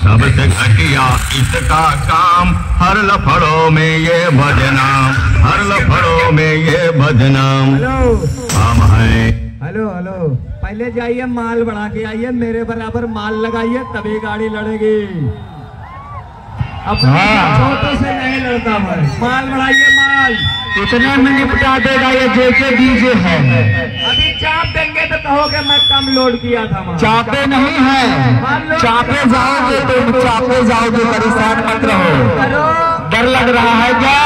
सबसे घटिया इसका काम, हर लफड़ों में ये बदनाम, हर लफड़ों में ये बदनाम। हम हैं। हेलो हेलो, पहले जाइए माल बढ़ा के आइए, मेरे बराबर माल लगाइए तभी गाड़ी लड़ेगी। अपने छोटों से नहीं लड़ता मैं, माल बढ़ाइए माल। इतने में निपटा देगा ये जैसे डीजे है। अभी चाप देंगे तो कहोगे मैं कम लोड किया था। चापे नहीं है, चापे जाओगे तुम, चापे जाओगे, परेशान मत रहो। डर लग रहा है क्या?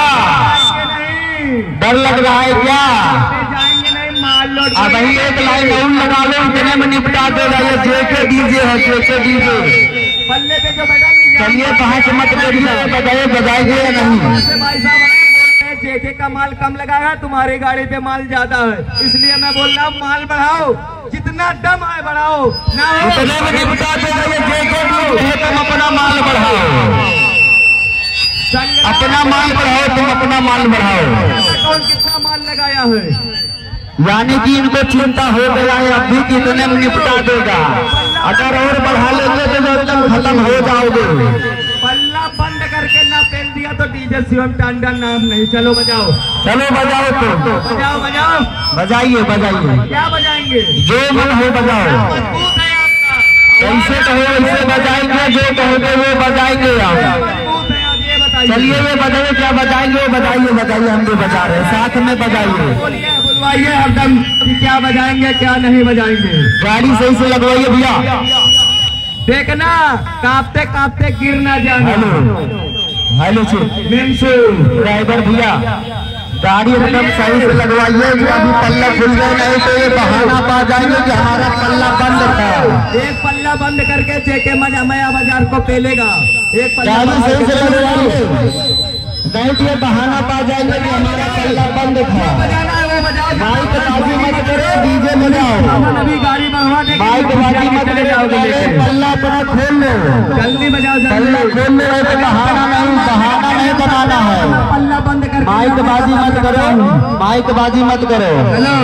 डर लग रहा है क्या? जाएंगे नहीं, माल लोड। अब एक लाइन और लगा लो, इतने में निपटा देगा ये जैसे डीजे है, जैसे डीजे। पल्ले पे जो बैठा चलिए कहाँ से मत करिए, बजाए बजाएंगे या नहीं? भाई साहब जेके का माल कम लगाया, तुम्हारी गाड़ी पे माल ज्यादा है, इसलिए मैं बोल रहा हूँ माल बढ़ाओ, जितना दम आए बढ़ाओ। ना हो इतने में निपटा देगा ये जेके डीजे। तुम अपना माल बढ़ाओ, अपना माल बढ़ाओ, तुम अपना माल बढ़ाओ। कौन कितना माल लगाया है? यानी कि इनको चिंता हो गया है अब भी कितने में निपटा देगा। अगर और बढ़ा लेंगे तो एकदम खत्म हो जाओगे। पल्ला बंद करके ना पेल दिया तो डीजे शिवम टांडा नाम नहीं। चलो बजाओ, चलो बजाओ, तो बजाओ बजाओ, बजाइए बजाइए। क्या बजाएंगे? जो मन हो बजाओ, मजबूत है आपका, कैसे कहो वैसे बजाएंगे, जो कहोगे वो बजाएंगे आप। मजबूत है आप, ये बताइए। चलिए ये बताइए क्या बजाएंगे, बताइए बताइए, हम भी बजा रहे हैं, साथ में बजाइए। बोलिए, बुलवाइए हरदम कि क्या बजाएंगे क्या नहीं बजाएंगे। गाड़ी सही से लगवाइए भैया। देखना कांपते कांपते गिर ना जाना। हेलो मेंसू ड्राइवर भैया, गाड़ी एकदम सही से लगवाइए। अभी पल्ला खुल गया, नहीं तो ये बहाना पा जाएंगे कि हमारा पल्ला बंद था। एक पल्ला बंद करके जेके मया बाजार को पेलेगा। एक पल्ला गाड़ी सही से लगवाइए, नहीं तो ये बहाना पा जाएंगे कि हमारा पल्ला बंद था। बजाना है वो बजाओ, माइक बाजी मत करो, डीजे बजाओ। अभी गाड़ी बढ़वा देंगे, माइक बाजी मत चले जाओगे करो, पल्ला अपना खोल लो, जल्दी बजाओ, पल्ला जल्दी खोल लो। ऐसे बहाना नहीं बनाना है। पल्ला बंद कर। माइक बाजी मत करो, माइक बाजी मत करो। हेलो,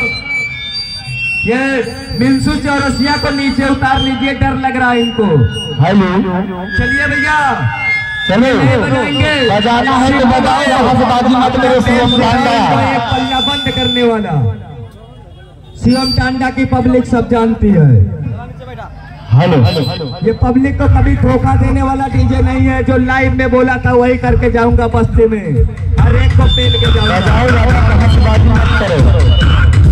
ये मिंसू चौरसिया को नीचे उतार लीजिए, डर लग रहा है इनको। हेलो, चलिए भैया, चलो बजाना है तो बजाओ, बाजी मत करो। शिवम टांडा एक पल्ला बंद करने वाला शिवम टांडा की पब्लिक सब जानती है। हेलो, ये पब्लिक को कभी धोखा देने वाला डीजे नहीं है। जो लाइव में बोला था वही करके जाऊंगा बस्ती में, हर एक को पेल के जाऊंगा। बाजी मत करो।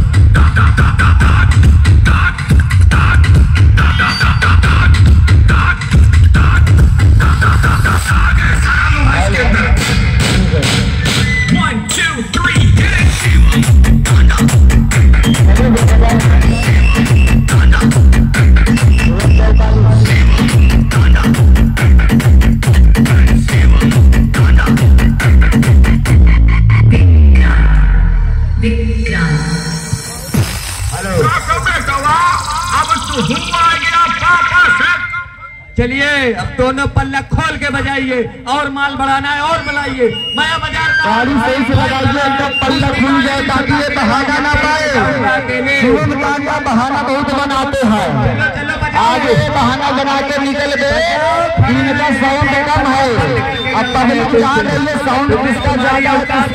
चलिए अब दोनों पल्ला खोल के बजाइए, और माल बढ़ाना है और बढ़ाइए। माया बाजार गाड़ी सही से लगाइए, एकदम पल्ला खुल जाए ताकि ये बहाना ना पाए। शिवम टांडा बहाना बहुत बनाते हैं, आगे बहाना बना के निकल गए। इनका साउंड कम है, अब पब्लिक जान रही है साउंड किसका ज्यादा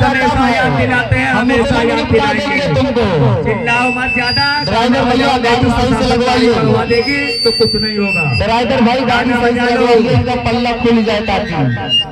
हमेशा याद दिलाएंगे तुमको। चिल्लाओ मत ज्यादा। ड्राइवर भैया गाड़ी सही से लगवाइए, देगी तो कुछ नहीं होगा। ड्राइवर भाई गाड़ी सही से लगवाइए, इनका पल्ला खुल जाए ताकि।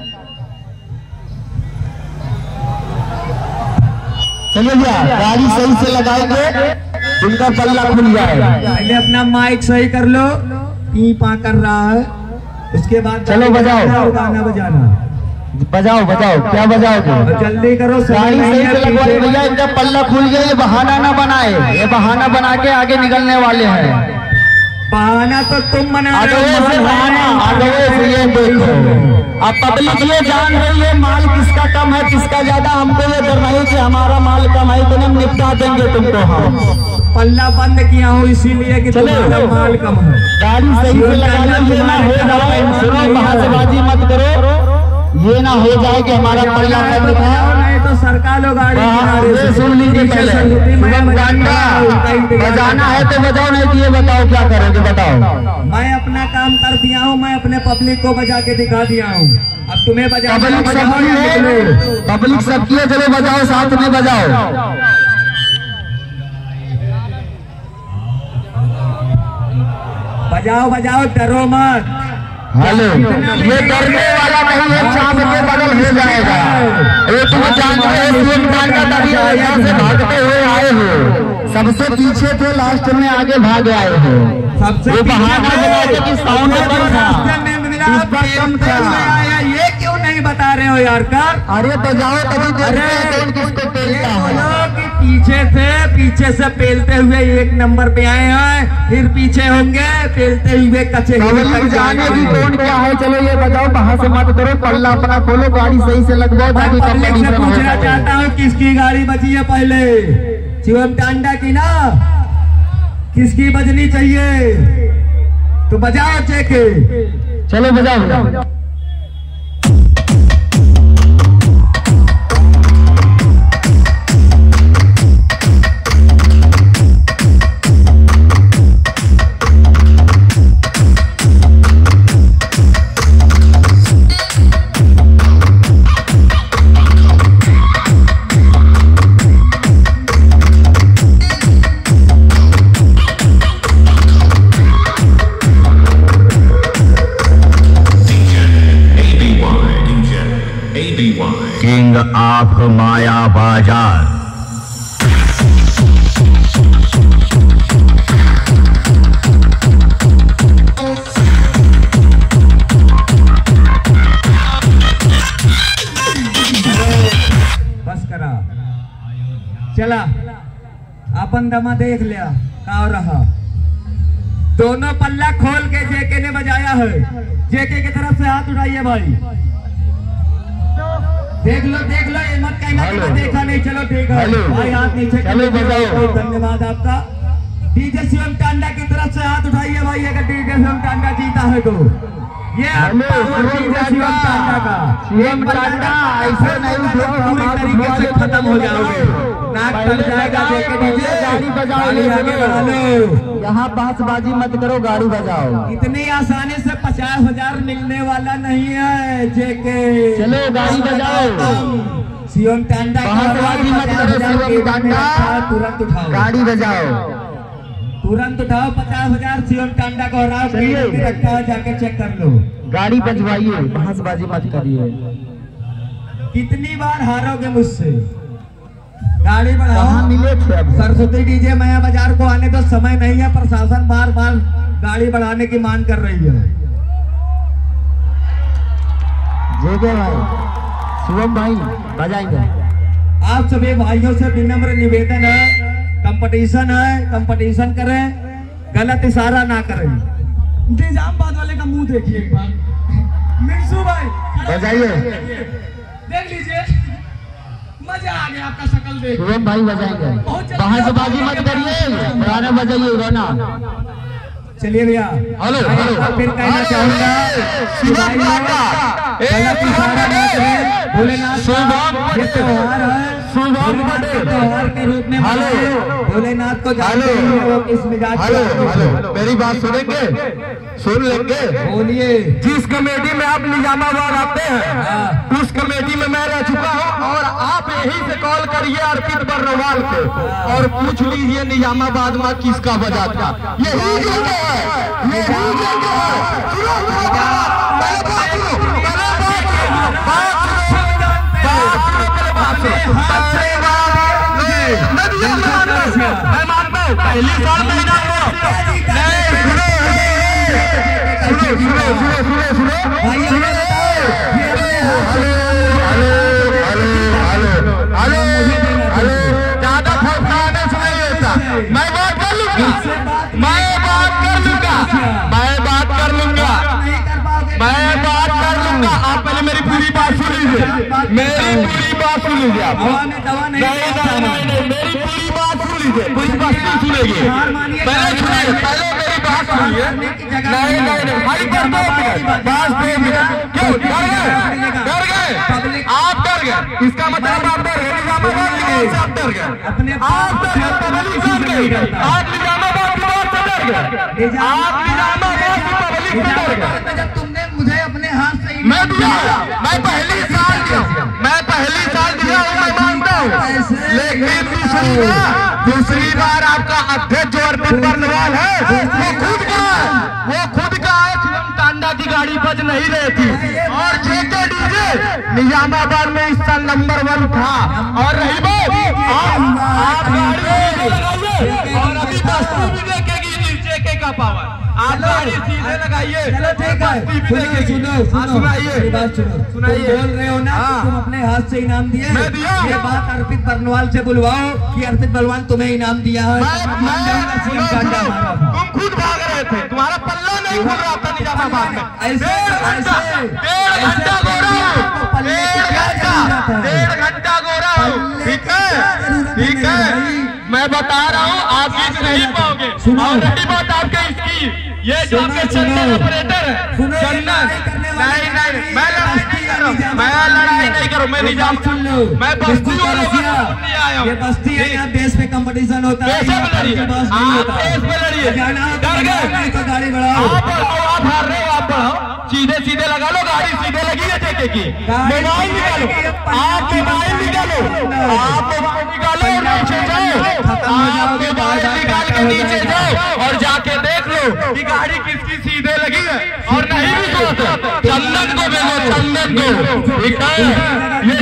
चलिए भैया गाड़ी सही से लगाएंगे, इनका पल्ला खुल जाए। पहले अपना माइक सही कर लो, पी पा कर रहा है, उसके बाद चलो बजाओ, गाना बजाना। बजाओ बजाओ, क्या बजाओगे? जल्दी करो, गाड़ी सही से लगवाइए भैया, इनका पल्ला खुल गया। ये बहाना ना बनाए, ये बहाना बना के आगे निकलने वाले हैं। बहाना तो तुम बना रहे हो, ये देखो अब पब्लिक ये जान रही है माल किसका कम है किसका ज्यादा। हमको ये डर नहीं कि हमारा माल कम है, इतने में निपटा देंगे तुमको हम। पल्ला बंद किया हूँ इसीलिए कि तुम्हारा माल कम है। गाड़ी सही से लगाना, ये ना हो जाए, सुनो बहासेबाजी मत करो, ये ना हो जाए कि हमारा पल्ला कम है। नहीं तो सरकार लो गाड़ी सुन लीजिए पहले। बजाना है तो बजाओ, नहीं तो ये बताओ क्या करोगे बताओ। मैं अपना काम कर दिया हूँ, मैं अपने पब्लिक को बजा के दिखा दिया हूँ, अब तुम्हें बजाना पब्लिक सबकी है, चलो बजाओ साथ में बजाओ। बजाओ बजाओ, डरो मत। हेलो, ये डरने वाला नहीं है, चांद के बगल हो जाएगा। ये तुम जानते हो यहाँ से भागते हुए आए हो, सबसे पीछे थे, लास्ट में आगे भाग आए हो। सबसे बहाना बनाते कि साउंड कम था, ये क्यों नहीं बता रहे हो यार कर? अरे बजाओ तभी कौन किसको पेलता है। पीछे से पेलते हुए एक नंबर पे आए हैं, फिर पीछे होंगे पेलते हुए कच्चे जाने की कौन क्या है। चलो ये बताओ, बाहर से मत करो, पल्ला अपना खोलो, गाड़ी सही से लगवाओ ताकि कंपटीशन पूछना चाहता हूँ किसकी गाड़ी बची है पहले? शिवम टांडा की ना? किसकी बजनी चाहिए तो बजाओ चेके। चलो बजाओ। किंग ऑफ माया बाजार। बस करा, चला अपन दमा देख लिया का रहा। दोनों पल्ला खोल के जेके ने बजाया है, जेके की तरफ से हाथ उठाइए भाई। देख लो ये मत कहना कि मैं देखा नहीं, चलो देखा भाई, हाथ नीचे कर लो। धन्यवाद आपका। डीजे शिवम टांडा की तरफ से हाथ उठाइए भाई, अगर डीजे शिवम टांडा जीता है तो। ये डीजे शिवम टांडा का, शिवम टांडा ऐसे नहीं पूरी तरीके से खत्म हो जाओगे, नाक टल जाएगा। गाड़ी बजाओ, आगे बढ़ा लो, यहाँ बाजी मत करो, गाड़ी बजाओ। इतनी आसानी से 50,000 मिलने वाला नहीं है जेके। चलो गाड़ी बजाओ। शिवम टांडा बाजी मत करो, शिवम टांडा तुरंत उठाओ, गाड़ी बजाओ, तुरंत उठाओ। 50,000 शिवम टांडा को हराओ, रखा है जाके चेक कर लो। गाड़ी बजवाइए, बाजी मत करिए। कितनी बार हारोगे मुझसे? गाड़ी बढ़ाओ। मिले थे सरस्वती डीजे माया बाजार को आने तो समय नहीं है, प्रशासन बार बार गाड़ी बढ़ाने की मांग कर रही है। जेके भाई, शिवम भाई बजाएंगे। आप सभी भाइयों से विनम्र निवेदन है, कंपटीशन है, कंपटीशन करें, गलत इशारा ना करें। निजामाबाद वाले का मुंह देखिए एक बार, मिंसू भाई बजाइए, देख लीजिए, मजा आ गया आपका शकल देख। शिवम भाई बजाएंगे, बाहर से बाजी मत करिए, गाना बजाइए गाना। चलिए भैया, हेलो फिर कहना चाहूंगा भोलेनाथ ये त्योहार है, त्योहार के रूप में भोलेनाथ को जानते हैं वो किस मिजाज के। मेरी बात सुनेंगे, सुन लेंगे। बोलिए। जिस कमेटी में आप निजामाबाद आते हैं उस कमेटी में मैं रह चुका हूँ, और आप यहीं से कॉल करिए अर्पित बर्रवाल को और पूछ लीजिए निजामाबाद में किसका बजा था। यही जगह है, यही जगह है। मैं मानता हूँ पहली साल महीना ज्यादा फौकाने से नहीं होता। मैं बात कर लूंगा, मैं बात कर लूंगा, मैं बात कर लूंगा, मैं बात कर लूंगा। आप पहले मेरी पूरी बात सुन लीजिए, मेरी पूरी बात सुन लीजिए। आप नहीं, मेरी पूरी बात सुन लीजिए, पूरी बात नहीं सुनेगी। पहले सुनिए, पहले मेरी बात सुनिए। नहीं भाई कर दो, बात क्यों डर गए? आप डर गए, इसका मतलब आप डर गए। से आप डर गए, अपने आप पब्लिक से डर गए, आप निजामाबाद की बात से डर गए, आप निजामाबाद की पब्लिक से डर गए। जब तुमने मुझे अपने हाथ से मैं दिया, मैं पहली साल दिया, मैं मैं मानता हूँ, लेकिन दूसरी बार आपका अध्यक्ष जो अर्पित बर्नवाल है वो खुद का शिवम टांडा की गाड़ी बज नहीं रही थी और जेके डीजे निजामाबाद में इस साल नंबर 1 था। और रही बात आप गाड़ी लगाइए और अभी बस्ती भी देखेगी इस जेके का पावर, आप गाड़ी सीधे लगाइए। चलो ठीक है, सुनाइए बात, सुनाइए। बोल रहे हो ना तुम अपने हाथ से इनाम दिए, मैं दिया। ये बात अर्पित बर्नवाल से बुलवाओ कि अर्पित बर्नवाल तुम्हें इनाम दिया है। तुम खुद भाग रहे थे, तुम्हारा पल्ला नहीं खुल रहा था निजामाबाद में। ऐसे डेढ़ घंटा गोरा हूँ, डेढ़ घंटा गोरा हूँ, ठीक है। मैं बता रहा हूँ आप जीत नहीं पाओगे। और रही बात आपके इसकी, ये जो आपके चंदन ऑपरेटर है, चंदन नहीं, मैं लड़ाई नहीं कर रहा हूँ, मैं लड़ाई नहीं करूँ, मैं निजाम मैं बस्ती वालों को नहीं आया हूँ। ये बस्ती है, यहाँ देश में कंपटीशन होता है, आप देश में लड़िए, डर गए तो गाड़ी बढ़ाओ, आप हार रहे हो, आप बढ़ाओ, सीधे लगा लो, गाड़ी सीधे लगी है जेके की। मोबाइल निकालो, आप मोबाइल निकालो, आप मोबाइल निकालो और नीचे जाओ, आप मोबाइल निकाल के नीचे जाओ और जाके देख लो कि गाड़ी किसकी सीधे लगी है। और नहीं भी तो चंदन को भेजो, चंदन को, ठीक है। ये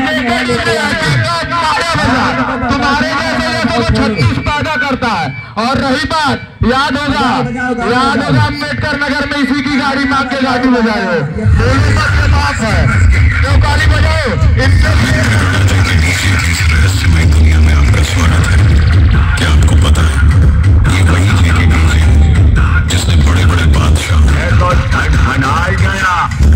तुम्हारे जैसे 36 पैदा करता है। और रही बात, याद होगा अम्बेडकर नगर में इसी की गाड़ी मांग के गाड़ी बजाए हो, माफ है क्यों गाड़ी बजाओ। दुनिया में आपका स्वागत है। क्या आपको पता है ये वही है जिसने बड़े बड़े बादशाह बनाया गया।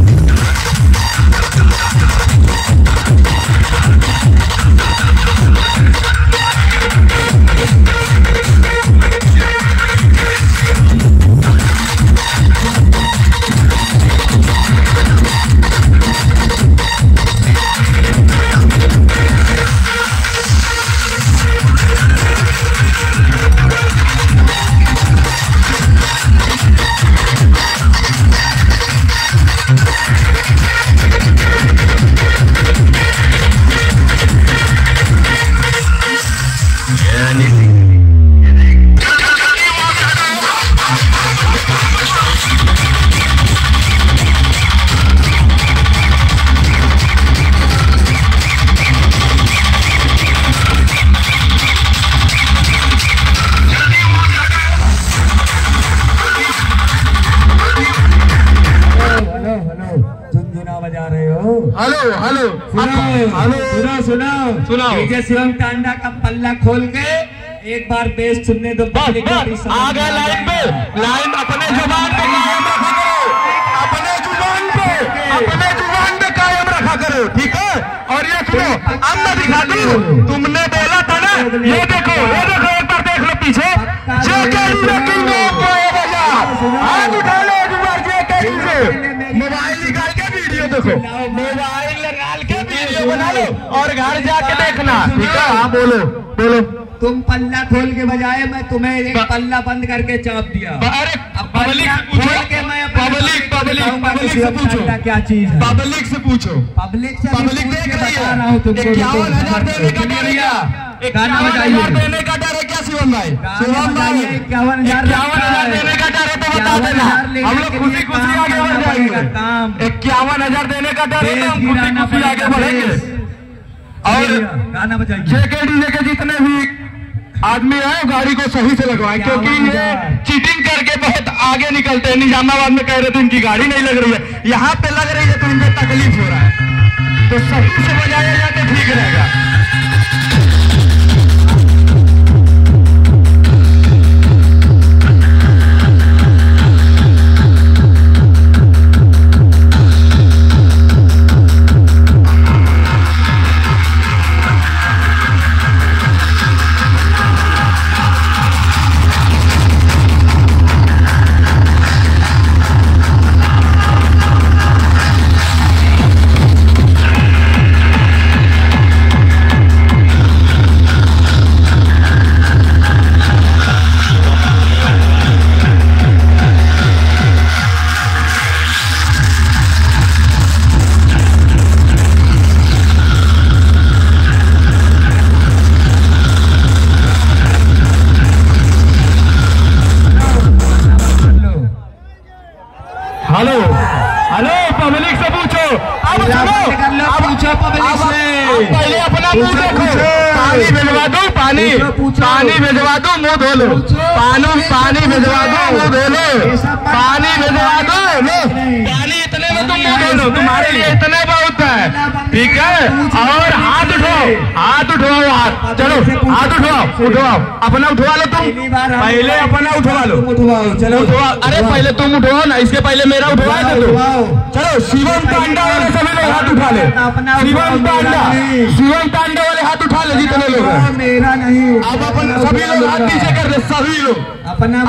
सुनाओ डीजे शिवम टांडा का पल्ला खोल के एक बार बेस सुनने दो। आ गए लाइन पे, लाइन अपने जुबान पे कायम रखा करो, अपने जुबान पे कायम रखा करो, ठीक है। और ये सुनो, अब मैं दिखा दूं, तुमने बोला था ना, ये देखो एक बार देख लो पीछे, हाथ उठा लो एक बार, मोबाइल निकाल के वीडियो देखो, मोबाइल निकाल के वीडियो बना लो और घर जाके देखना, ठीक है। हाँ बोलो। तुम पल्ला खोल के बजाए, मैं तुम्हें एक पल्ला बंद करके चाप दिया। अरे पब्लिक से पूछो, पब्लिक से पूछो क्या चीज है, पब्लिक से पूछो, पब्लिक देख रही है। 51,000 देने का डर है क्या? 51,000 देने का डर है क्या शिवम भाई? 51,000 देने का डर है तो बता देना, हम लोग खुशी आगे बढ़ जाएंगे। 51,000 देने का डर है तो हम खुशी आगे बढ़ेंगे। और गाना बजाइए, जेके डीजे के जितने भी आदमी है गाड़ी को सही से लगवाएं, क्योंकि ये चीटिंग करके बहुत आगे निकलते हैं। निजामाबाद में कह रहे थे इनकी गाड़ी नहीं लग रही है, यहाँ पे लग रही है तो इनको तकलीफ हो रहा है, तो सही से बजाया जाए तो ठीक रहेगा। पानी भिजवा दूं, पानी भिजवा दूं, मुंह धो लो। पानी भिजवा दूं, मुंह धो लो। पानी भिजवा दो, पानी इतने में तुम मुंह धो लो, तुम्हारे लिए इतने बहुत है, ठीक है। और हाथ उठवाओ, हाथ चलो, हाथ उठवाओ, अपना उठवा लो तुम, पहले अपना उठवा लो, चलो अरे पहले तुम उठवाओ ना, इसके पहले मेरा उठवा दो। चलो शिवम तांडा वाले सभी लोग हाथ उठा ले, शिवम तांडा वाले हाथ उठा ले जितने लोग हैं। मेरा नहीं, अब अपन सभी लोग हाथ नीचे कर दे, सभी लोग अपना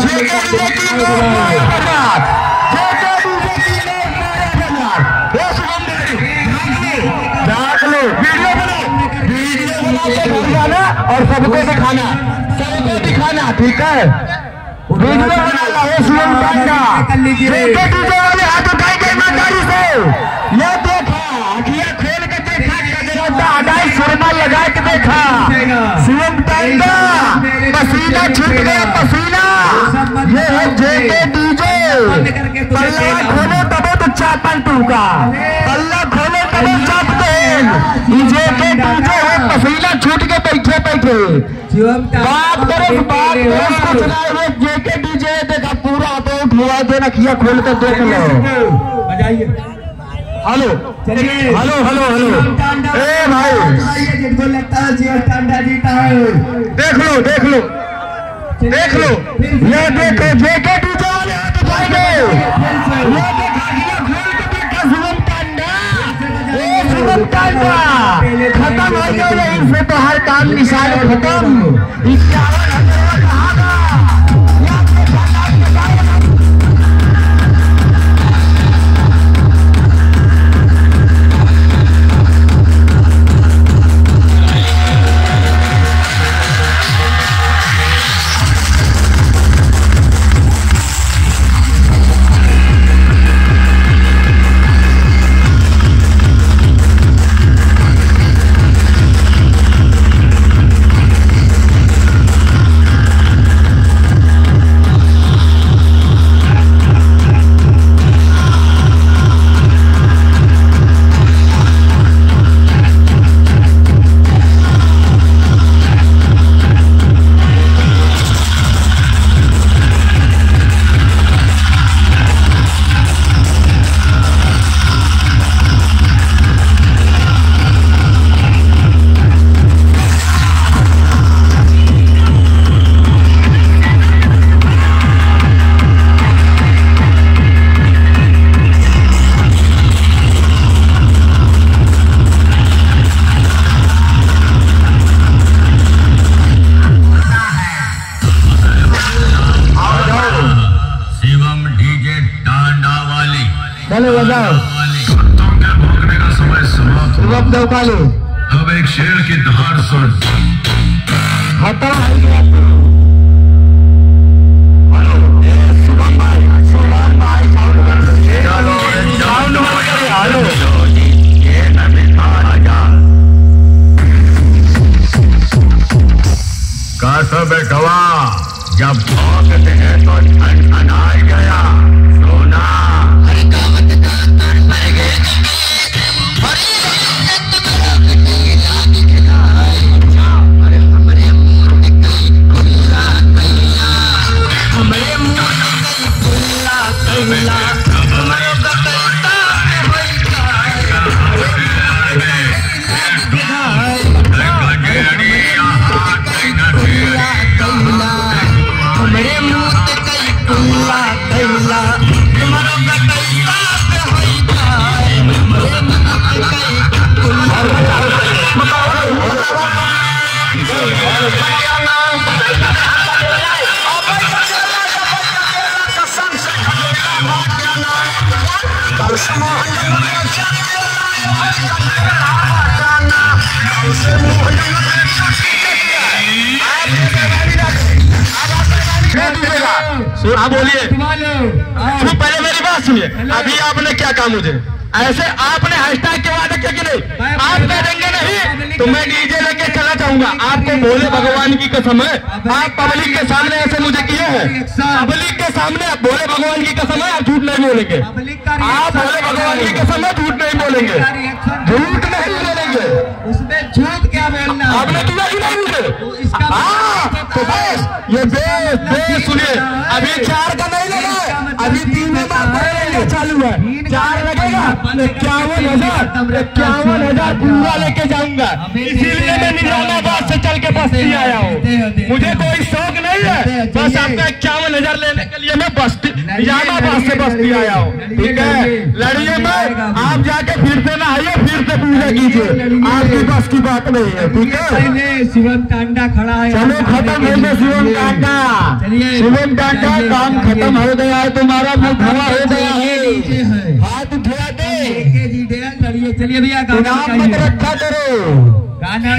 और सबको दिखाना, ठीक है। वीडियो बनाना है शिवम तांडा, वाले हाथ उठाएंगे ईमानदारी से। ये देखा, आँखियाँ खोल के देखा, गजरा सुरमा लगा के देखा, शिवम तांडा पसीना छूट गया, पसीना। ये है जेके डीजे, पल्ला खोलो तबे तो चापन टूका, पल्ला खोलो तबे चापतेन। जेके डीजे है, पसीना छूट के बैठे बात करो कुछ ना, जेके डीजे देखा पूरा तो उठवा दे ना, खिया खोल कर देख लो। बजाइए, हेलो ए भाई, जिनको लगता है शिवम तांडा जीता है, देख लो ये देखो जेके डीजे वाले हाथ उठाएंगे, ये देखा खिया खोल के देखा शिवम तांडा खत्म हो गया, इसमें तो हर काम निशान खत्म। 51,000 कहाँ था? अब एक शेर की दहाड़ सुन। का बेटवा जब भौंकते हैं तो ठनठनाई गया, सोना हाँ बोलिए, पहले मेरी बात सुनिए। अभी आपने क्या कहा मुझे? ऐसे आपने हैशटैग के वादा किया कि नहीं? आप कह देंगे नहीं तो मैं डीजे लेके चला जाऊंगा। आपको भोले भगवान की कसम है, आप पब्लिक के सामने ऐसे मुझे किए हैं, पब्लिक के सामने आप भोले भगवान की कसम है, आप झूठ नहीं बोलेंगे। आप भोले भगवान की कसम है, झूठ नहीं बोलेंगे, झूठ नहीं बोलेंगे। उसमें झूठ क्या बोलना। आपने किया कि नहीं मुझे? इसका तो बस ये बेस सुनिए, अभी 4 का नहीं लगा, अभी 3 में मार चालू है, 4 लगेगा 51,000 पूरा लेके जाऊंगा। इसीलिए मैं निजामाबाद से चल के बस्ती आया हूँ, मुझे कोई शौक नहीं है, बस आपका 51,000 लेने के लिए मैं बस्ती निजामाबाद से बस्ती आया हूँ। ठीक है, लड़िए मैं, आप जाके फिर से ना आइए, फिर से पूजा कीजिए, आपकी बस की बात नहीं है। ठीक है, शिवम टांडा खड़ा है, चलो खत्म हो गया शिवम टांडा, शिवम टांडा काम खत्म हो गया है, तुम्हारा मुंह धरा हो गया है, हाथ उठा दे। चलिए चलिए भैया, गाना मत रखा करो, गाना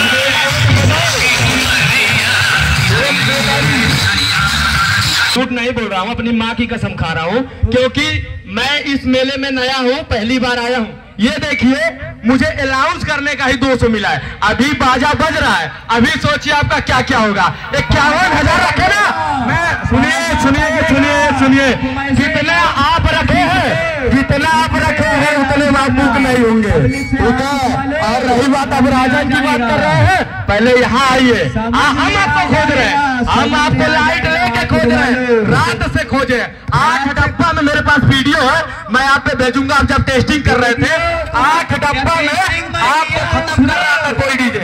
झूठ नहीं बोल रहा हूँ, अपनी माँ की कसम खा रहा हूँ, क्योंकि मैं इस मेले में नया हूँ, पहली बार आया हूँ। ये देखिए, मुझे अलाउंस करने का ही 200 मिला है, अभी बाजा बज रहा है, अभी सोचिए आपका क्या क्या होगा। 51,000 रखे ना, मैं सुनिए सुनिए सुनिए सुनिए, जितना आप रखे हैं, जितना आप रखे हैं उतने आप बुक नहीं होंगे। ठीक है, और रही बात अब राजन की बात कर रहे हैं, पहले यहाँ आइए, हम आपको खोज रहे हैं, हम आपको लाइट लेके खोज रहे हैं, रात से खोजे। 8 डब्बा में मेरे पास वीडियो है, मैं आप पे भेजूंगा। आप जब टेस्टिंग कर रहे थे 8 डब्बा में आपको खत्म कर रहा था कोई डीजे,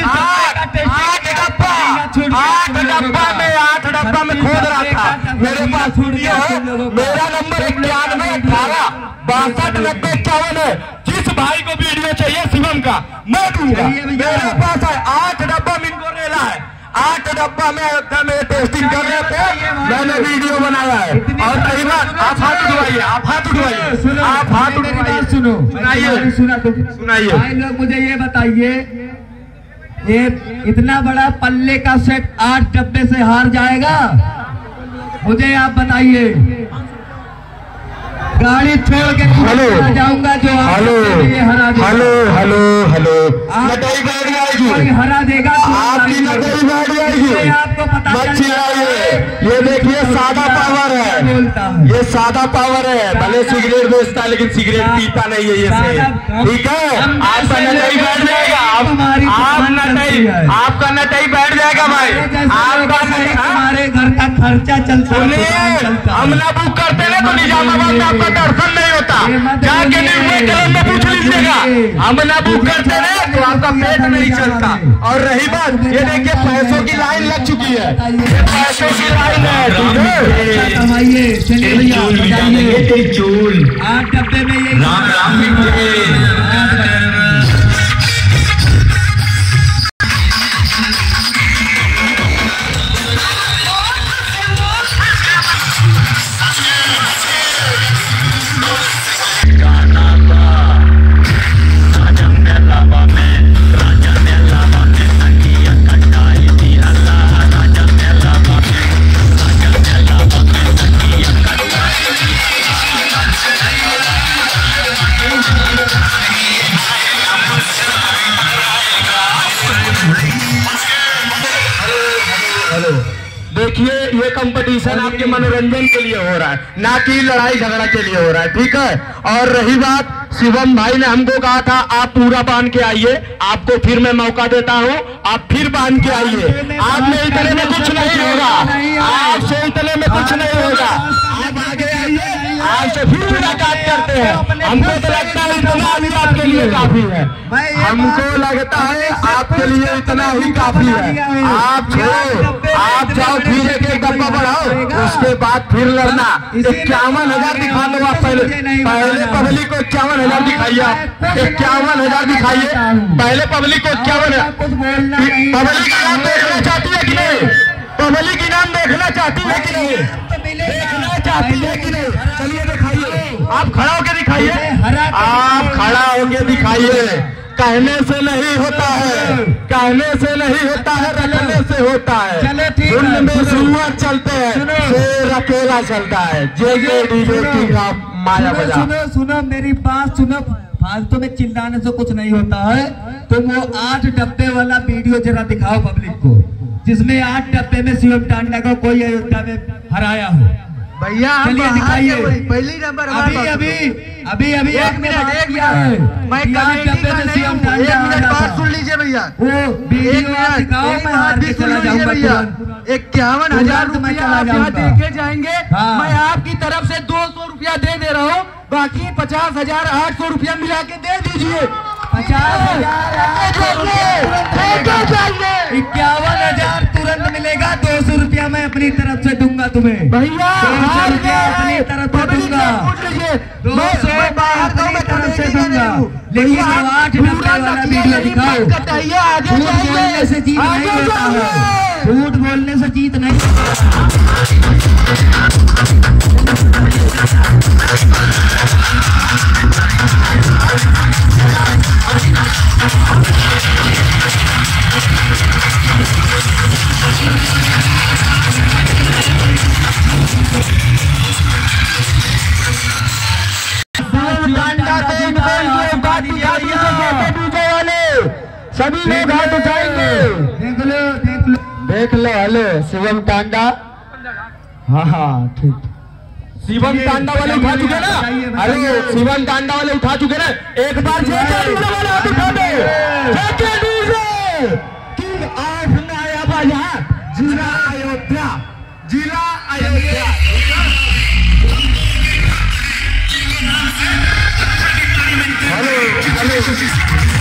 8 डब्बा में खोद रहा था, मेरे पास वीडियो है। मेरा नंबर 9118 62 90 51 है। जिस भाई को वीडियो चाहिए शिवम का मैं दूंगा, मेरे पास है 8 डब्बा मिनको रेला है, 8 डब्बा में अयोध्या में टेस्टिंग कर रहे थे, मैंने वीडियो बनाया है। और कई बार आप हाथ उठवाइए, आप हाथ उठवाइए, आप हाथ उठवाइए, सुनाइए सुनाइए। भाई लोग मुझे ये बताइए, ये इतना बड़ा पल्ले का सेट 8 डब्बे से हार जाएगा? मुझे आप बताइए, गाड़ी छोड़ के जाऊंगा जो हेलो हेलो हेलो हेलो, नटई गाड़ी आएगी, हरा देगा, आपकी नटई गाड़ी आएगी, आपको पता मच्छी आइए। ये देखिए सादा पावर है, ये सादा पावर है, भले सिगरेट बेचता है लेकिन सिगरेट पीता नहीं है ये से। ठीक है, आपका नटई बैठ जाएगा, आपका नटई बैठ जाएगा भाई, आपका हमारे घर का खर्चा चलता है। हम ना बुक करते ना तो निजामाबाद में आपका दर्शन नहीं होता, जाके कलम में पूछ लीजिएगा, हम ना बुक करते ना तो आपका पेट नहीं चलता। और रही बात, ये देखिए पैसों की लाइन लग चुकी है, ये पैसों की लाइन है। कमाइए, चलिए भैया 8 डब्बे में ये राम राम देखिए, ये कंपटीशन आपके मनोरंजन के लिए हो रहा है, ना कि लड़ाई झगड़ा के लिए हो रहा है। ठीक है, और रही बात, शिवम भाई ने हमको कहा था आप पूरा बांध के आइए, आपको फिर मैं मौका देता हूँ, आप फिर बांध के आइए। आपने इतने में कुछ नहीं होगा, आपसे इतने में कुछ नहीं होगा, आप आगे आइए, आपसे फिर मुलाकात करते हैं। हमको तो लगता है इतना ही आपके लिए काफी है, हमको लगता है आपके लिए इतना ही काफी है। आप छोड़ो, आप जाओ फिर एक डब्बा बढ़ाओ, उसके बाद फिर लड़ना। 51,000 दिखा दो आप, पहले पब्लिक को 51,000 दिखाइए, आप 51,000 दिखाइए, पहले पब्लिक को 51,000। पब्लिक इनाम देखना चाहती है कि नहीं? पब्लिक इनाम देखना चाहती है कि नहीं? देखना चाहती है कि नहीं? चलिए दिखाइए, आप खड़ा होकर दिखाइए, आप खड़ा होकर दिखाइए। कहने से नहीं होता है, कहने से नहीं होता है, रखने से होता है। धुन में सुअर चलते हैं, शेर अकेला चलता है। जे डीजे की माया बजा। सुनो मेरी बात सुनो, फालतू में चिल्लाने से कुछ नहीं होता है। तुम वो 8 डब्बे वाला वीडियो जरा दिखाओ पब्लिक को, जिसमें 8 डब्बे में शिवम टांडा को कोई अयोध्या में हराया हो। भैया चलिए दिखाइए पहली नंबर अभी एक मिनट मैं कमेटी का नहीं हूँ, 1 मिनट बात सुन लीजिए भैया, वो एक मिनट बात भी सुन लीजिए भैया। 51,000 रुपया आप यहाँ देके जाएंगे, मैं आपकी तरफ से 200 रुपया दे रहा हूँ, बाकी 50,800 रुपया मिला के दे दीजिए। 51,000 तुरंत मिलेगा, 200 रुपया मैं अपनी तरफ से दूंगा तुम्हें भैया। 200 रुपया अपनी तरफ से दूंगा, 200 अपनी तरफ से दूंगा, लेकिन 890 वाला वीडियो दिखाओ। झूठ बोलने से जीत नहीं होता है, झूठ बोलने से जीत नहीं। सभी लोग हाथ उठाएंगे। देख लो हेलो शिवम टांडा। हाँ ठीक, शिवम टांडा वाले उठा चुके ना, हेलो शिवम टांडा वाले उठा चुके ना, एक बार हाथ उठा दो। किंग ऑफ नया बाजार, जिला अयोध्या, जिला अयोध्या। Hello hello